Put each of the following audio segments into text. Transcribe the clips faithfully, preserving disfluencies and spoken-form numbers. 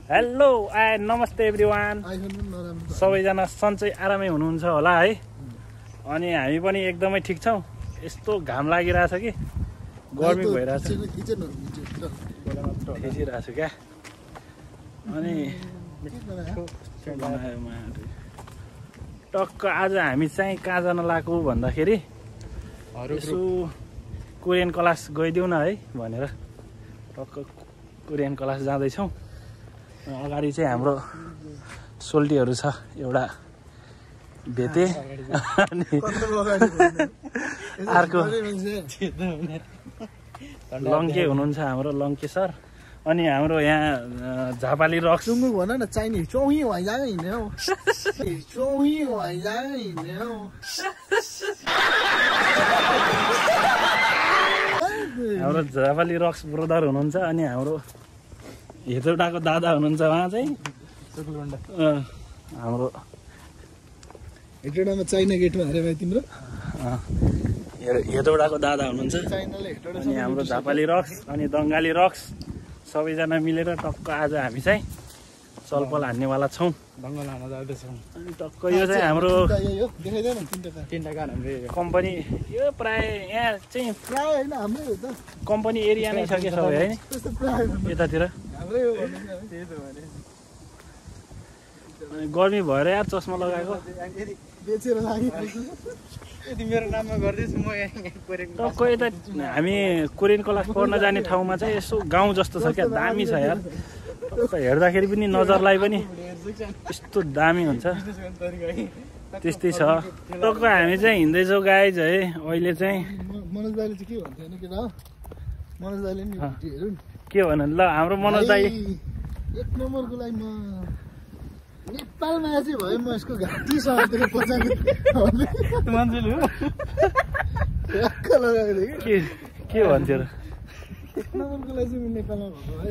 Hello आइ नमस्ते everyone सबैजना सन्चै आरामै हुनुहुन्छ होला है अनि हामी पनि एकदमै ठिक छौँ यस्तो घाम लागिरहेछ कि गर्मी भइरहेछ खिचिरहेछु क्या अनि टक्क आज हामी चाहिँ कहाँ जान लागेको भन्दाखेरि यसो कोरियन क्लास गइदिउँ न है भनेर टक्क कोरियन क्लास जाँदैछौँ अगाडि चाहिँ हाम्रो सोल्टीहरू छ एउटा भेटे अनि अर्को लङ्के हुनुहुन्छ हाम्रो लङ्के सर अनि हाम्रो यहाँ झापाली रक्स भन न चाइनिज चौही भइजाने हिँड्ने हौ चौही भइजाने हिँड्ने हौ हाम्रो झापाली रक्स ब्रदर हुनुहुन्छ अनि हाम्रो हेटौडाको दादा हुनुहुन्छ उहाँ चाहिँ हाम्रो हेटौडामा चाइना गेटमा हेरे भाइ तिम्रो हेटौडाको दादा हुनुहुन्छ अनि हाम्रो झापाली रक्स अनि बङ्गाली रक्स सबैजना मिलेर टक्क आज हामी चाहिँ चलपल हान्नेवाला छौँ बङ्गाल हान्न जाँदैछौँ अनि टक्क यो चाहिँ हाम्रो कम्पनी यो प्राय यहाँ चाहिँ प्राय होइन हाम्रै हो त कम्पनी एरिया नै छ कि सबै है यतातिर गर्मी भएर यार चस्मा लगाएको बेचेर यदि मेरो नाममा गर्दैछु म टक्क यता हामी कोरियन क्लास पढ्न जाने ठाउँमा चाहिँ यसो गाउँ जस्तो छ क्या दामी छ यार टक्क हेर्दाखेरि पनि नजरलाई पनि यस्तो दामी हुन्छ त्यस्तै छ टक्क हामी चाहिँ हिँड्दैछौँ गाइज है अहिले चाहिँ मनोज दाइले चाहिँ के भन्थ्यो नि केटा मनोज दाइले नि हेरौँ के भन्नु ल हाम्रो मनोज दाइ एक नम्बरको लागि म नेपालमा चाहिँ भयो म यसको घाँटी समातेर पचाएको मान्छेले लगाएको के के भन्थ्यो र एक नम्बरको लागि चाहिँ म नेपालमा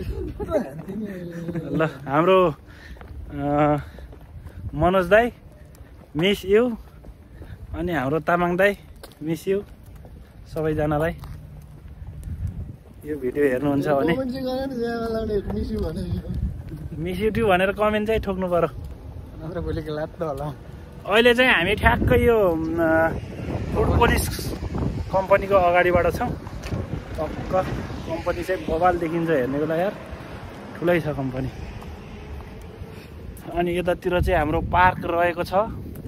भएको ल हाम्रो मनोज दाइ मिस यु अनि हाम्रो तामाङ दाइ मिस यु सबैजनालाई यो भिडियो हेर्नुहुन्छ भने मिस यु ट्यु भनेर कमेन्ट चाहिँ ठोक्नु पर्यो अहिले चाहिँ हामी ठ्याक्कै यो फुड पोलिस कम्पनीको अगाडिबाट छौँ टक्क कम्पनी चाहिँ बबाल देखिन्छ हेर्नेको लागि यार ठुलै छ कम्पनी अनि यतातिर चाहिँ हाम्रो पार्क रहेको छ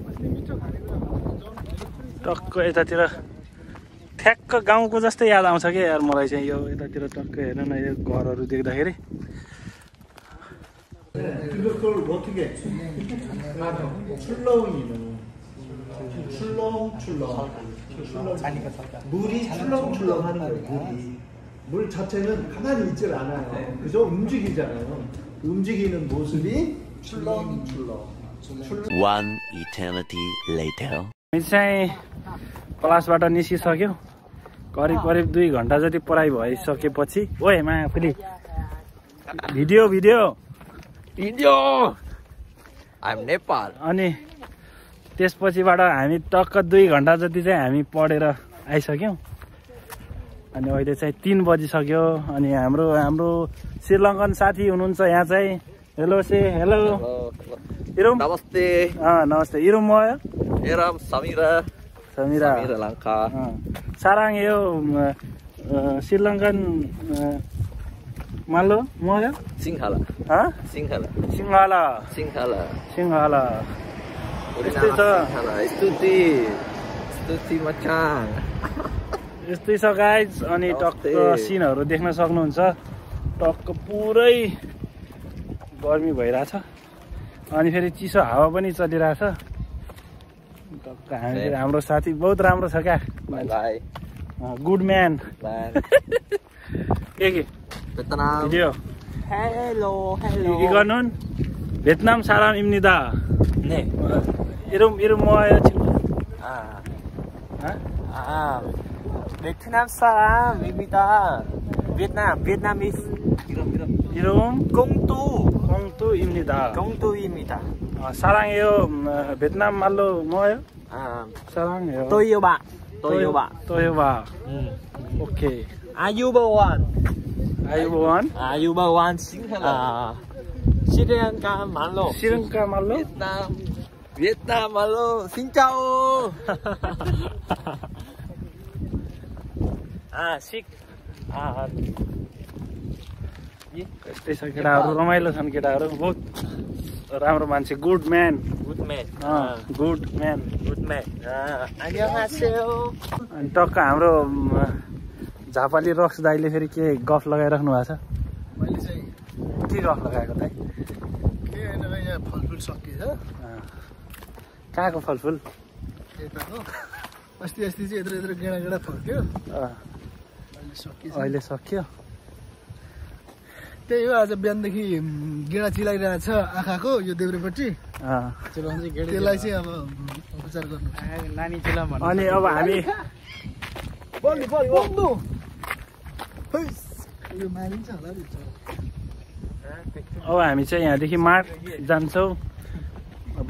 टक्क यतातिर ठ्याक्क गाउँको जस्तै याद आउँछ क्या यार मलाई चाहिँ यो यतातिर टक्क हेर्नु न यो घरहरू देख्दाखेरि 물이 출렁출렁하는 거예요. 물이 물 자체는 가만히 있질 않아요. 그죠? 움직이잖아요. 움직이는 모습이 출렁출렁. One eternity later. हामी चाहिँ क्लासबाट निस्किसक्यौँ करिब करिब दुई घन्टा जति पढाइ भइसकेपछि ओए मा फेरि video video Video. I'm Nepal. अनि त्यसपछिबाट हामी टक्क दुई घन्टा जति चाहिँ हामी पढेर आइसक्यौँ अनि अहिले चाहिँ तिन बजिसक्यो अनि हाम्रो हाम्रो श्रीलङ्कन साथी हुनुहुन्छ यहाँ चाहिँ हेलो से हेलो इरुम Namaste. अँ नमस्ते इरुम मयो Eram Samira. Samira Samira Lanka. साराङ यो श्रीलङ्कन मालो मयो Singhala. हँ Singhala. सिङ्हाला Singhala. सिङ्हाला यस्तै छ Stuti. Stuti Macang. यस्तै छ गाइज अनि टक्क सिनहरू देख्न सक्नुहुन्छ टक्क पुरै गर्मी भइरहेछ अनि फेरि चिसो हावा पनि चलिरहेछ टक्क हामी हाम्रो साथी बहुत राम्रो छ क्या Bye. Good man Bye. के के Vietnam. Video Hello. Hello. के गर्नु भेटनाम साराम इम्निदा Ne. इरुम इरुम मयो Ah. Hah? Ah. Vietnam salam, Imita. Vietnam. Vietnamese. इरुम Công tu. कङतु इम्निदा Công tu Imita. साराङ यो भेटनाम माल्लो मयो Ah. साराङ यो Tôi yêu bạn. Tôi yêu bạn. tôi yêu bà ok Are you the one? are you one Are you the one? À, Sri Lanka मालो श्रीलङ्का मालो Vietnam Vietnam मालो xin chào आ सिक आ यस्तै छ केटाहरू रमाइलो छन् केटाहरू बहुत राम्रो मान्छे good man good man good man good man 안녕하세요 अनि टक्क हाम्रो झापाली रक्स दाइले फेरि के गफ लगाइराख्नु भएको छ मैले चाहिँ के गफ लगाएको त के होइन यहाँ फलफुल सकिएछ कहाँको फलफुल यताको अस्ति अस्ति चाहिँ यत्रो यत्रो गेडा गेडा फल्क्यो अहिले सकिएछ अहिले सक्यो त्यही हो आज बिहानदेखि गेडा चिलाइरहेछ आँखाको यो देब्रेपट्टि त्यसलाई चाहिँ अब उपचार गर्नु नानी चिला भन्नु अनि अब हामी बल्नु बल्नु यो मानिन्छ होला अब हामी चाहिँ यहाँदेखि मार्ट जान्छौँ अब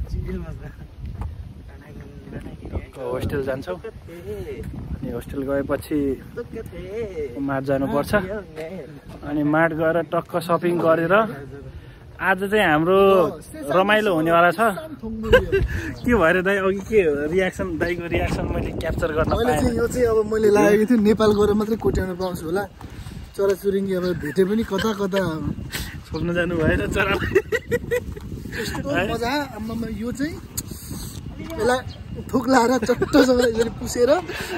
होस्टेल जान्छौँ अनि होस्टेल गएपछि मार्ट जानुपर्छ अनि मार्ट गएर टक्क सपिङ गरेर आज चाहिँ हाम्रो रमाइलो हुनेवाला छ के भएर दाइ अघि के रियाक्सन दाइको रियाक्सन मैले क्याप्चर गर्न मैले चाहिँ यो चाहिँ अब मैले लागेको थियो नेपाल गएर मात्रै कोट्याउन पाउँछु होला चराचुरुङ्गी अब भेटे पनि कता कता छोड्न जानु भएन चरा मजा आम्मामा यो चाहिँ यसलाई थुक लाएर चट्टसँग यसरी पुसेर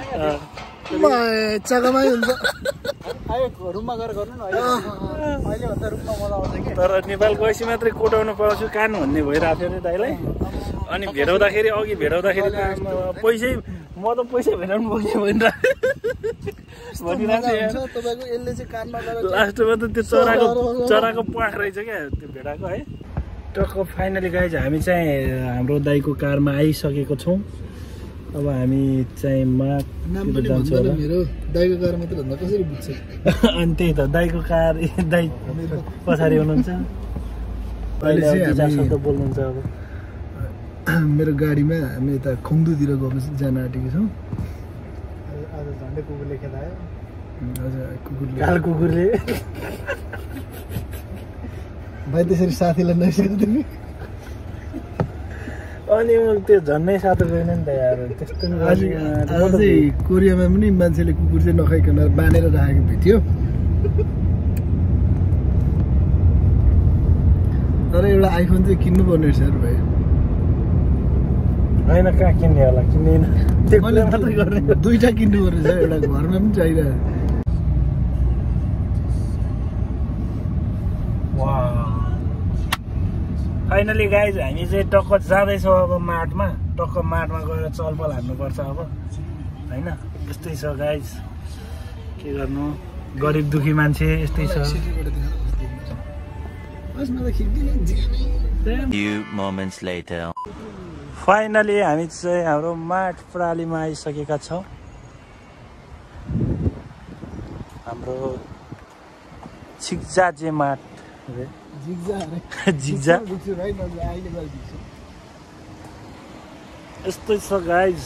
मजामा हुन्छ रुममा गएर गर्नु न अहिले भन्दा रुममा मजा आउँछ कि तर नेपाल गएपछि मात्रै कोटाउन पाउँछु कान भन्ने भइरहेको थियो नि दाइलाई अनि भेटाउँदाखेरि अघि भेटाउँदाखेरि पैसै म त पैसा भेटाउनु पुगेँ भनिरहेको तपाईँको यसले चाहिँ कानमा गएर लास्टमा त त्यो चराको चराको प्वाख रहेछ क्या त्यो भेटाएको है टक्क फाइनली गाइज हामी चाहिँ हाम्रो दाइको कारमा आइसकेको छौँ अब हामी चाहिँ मार्टतिर जान्छौँ होला मेरो दाइको कार मात्रै भन्दा कसरी बुझ्छ अनि त्यही त दाइको कार दाइ पछाडि हुनुहुन्छ शब्द बोल्नुहुन्छ अब मेरो गाडीमा हामी यता खुङदुतिर गएको जान आँटेको छौँ आज झन्डै कुकुरले खेदायो हजुर कुकुरले काल कुकुरले भाइ त्यसरी साथीलाई नैसेको तिमी अनि म त्यो झन्नै सातो गएन नि त यार त्यस्तो आज चाहिँ कोरियामा पनि मान्छेले कुकुर चाहिँ नखाइकन बाँधेर राखेको भेट्यो तर एउटा आइफोन चाहिँ किन्नु पर्ने रहेछ भाइ होइन कहाँ किन्ने होला किन्दैन मैले मात्रै गर्ने दुईवटा किन्नु पर्ने छ एउटा घरमा पनि चाहिरहेको फाइनली गाइज हामी चाहिँ टक्क जाँदैछौँ अब मार्टमा टक्क मार्टमा गएर चलपल हान्नुपर्छ अब होइन यस्तै छ गाइज के गर्नु गरिब दुखी मान्छे यस्तै छ फाइनली हामी चाहिँ हाम्रो मार्ट प्रालीमा आइसकेका छौँ हाम्रो छिक्जाजे मार्ट झिक्जा यस्तै छ गाइज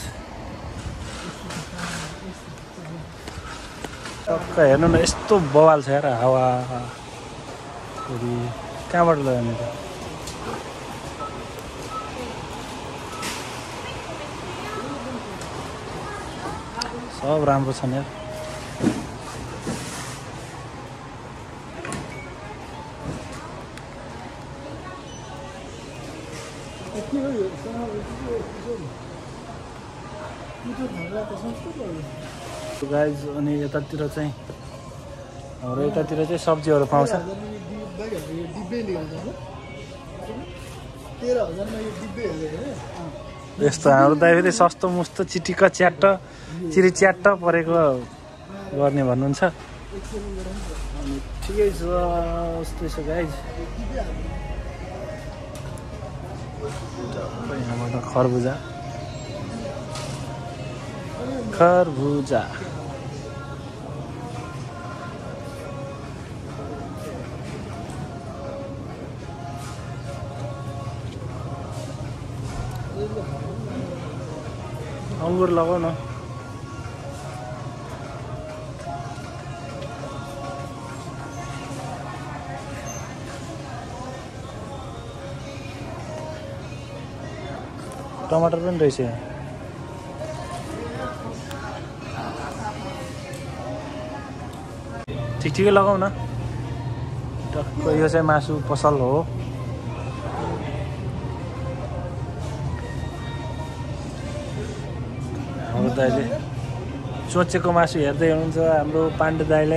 टक्क हेर्नु न यस्तो बवाल छ यार हावा कहाँबाट लगाउने त सब राम्रो छ नि यार गाइज अनि यतातिर चाहिँ हाम्रो यतातिर चाहिँ सब्जीहरू पाउँछ यस्तो हाम्रो दाइ फेरि सस्तो मुस्तो चिटिक्क च्याट्ट चिरी च्याट्ट परेको गर्ने भन्नुहुन्छ अनि ठिकै छ यस्तै छ गाइज यहाँबाट खरबुजा खरबुजा अङ्गुर लगाऊ न टमाटर पनि रहेछ यहाँ। ठिक ठिकै लगाऊ न। टक्क यो चाहिँ मासु पसल हो। हाम्रो दाइले चोचेको मासु हेर्दै हुनुहुन्छ हाम्रो पाण्डे दाइले।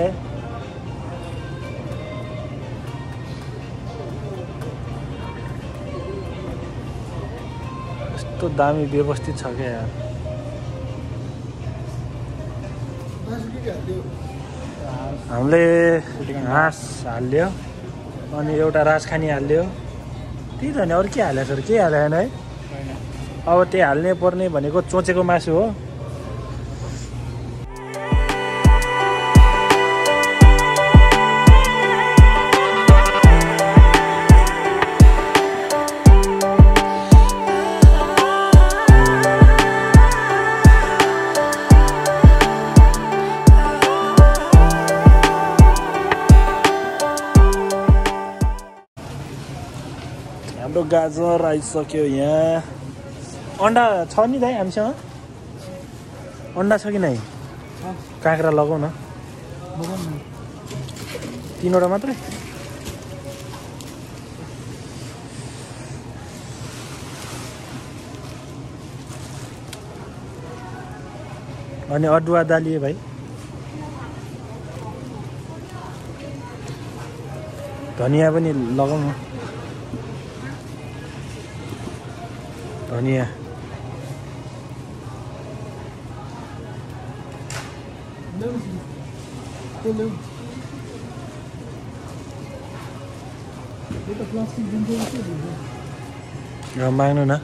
यस्तो दामी व्यवस्थित छ क्या यार। हामीले घाँस हाल्यो अनि एउटा राजखानी हाल्यो, त्यही त नि। अरू के हालेको छ? के हालेन है? अब त्यही हाल्ने पर्ने भनेको चोचेको मासु हो। हाम्रो गाजर आइसक्यो यहाँ। अन्डा छ नि दाइ हामीसँग? अन्डा छ कि नै? काँक्रा लगाऊ न। तिनवटा मात्रै? अनि अदुवा दालिए भाइ। धनिया पनि लगाऊ न। धनिया माग्नु न।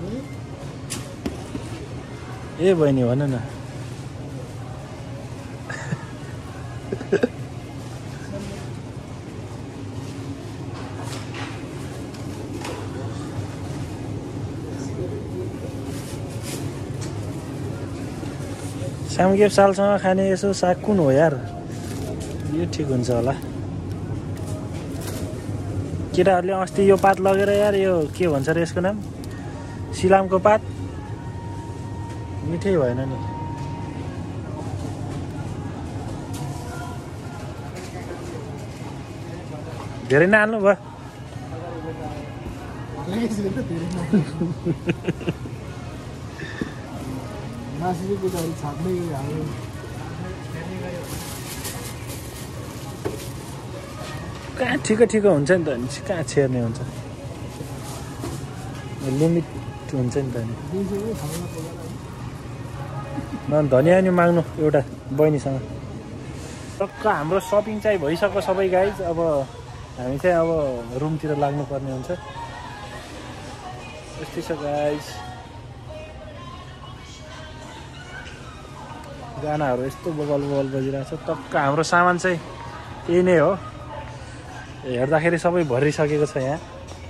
ए बहिनी भन न। सामग्री सालसँग खाने यसो साग कुन हो यार? यो ठिक हुन्छ होला। केटाहरूले अस्ति यो पात लगेर यार, यो के भन्छ र यसको नाम? सिलामको पात। मिठै भएन नि। धेरै नहाल्नु भयो। कहाँ ठिकै ठिकै हुन्छ नि त। कहाँ छेर्ने हुन्छ? लिमिट हुन्छ नि त नि। धनिया नि माग्नु एउटा बहिनीसँग। टक्क हाम्रो सपिङ चाहिँ भइसक्यो सबै गाइज। अब हामी चाहिँ अब रुमतिर लाग्नुपर्ने हुन्छ। यस्तै छ गाइज। गानाहरू यस्तो बबल बबल बजिरहेको छ। टक्क हाम्रो सामान चाहिँ यही नै हो। हेर्दाखेरि सबै भरिसकेको छ यहाँ।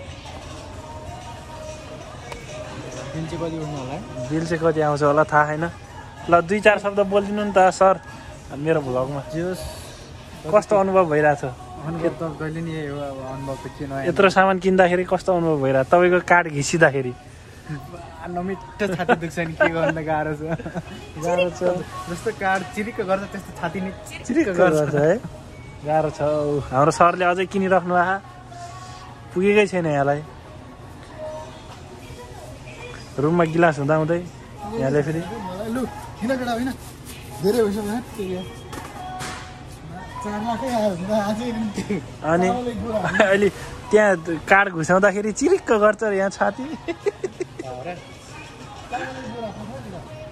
बिल चाहिँ कति उठ्नु होला? बिल चाहिँ कति आउँछ होला थाहा छैन। ल दुई चार शब्द बोलिदिनु नि त सर मेरो भ्लगमा। कस्तो अनुभव भइरहेछ? अनुभव त कहिले नि यही हो। अब अनुभव त के नयाँ। यत्रो सामान किन्दाखेरि कस्तो अनुभव भइरहेछ? तपाईँको कार्ड घिसिँदाखेरि नमिठो छाती दुख्छ नि। के गर्न गाह्रो छ। गाह्रो छ। जस्तो कार्ड चिरिक्क गर्छ त्यस्तो छाती नि चिरिक्क गर्छ है। गाह्रो छ। हाम्रो सरले अझै किनिराख्नु आहा पुगेकै छैन यहाँलाई। रुममा गिलास हुँदा हुँदै यहाँले फेरि अनि अहिले त्यहाँ कार्ड घुसाउँदाखेरि चिरिक्क गर्छ यहाँ छाती।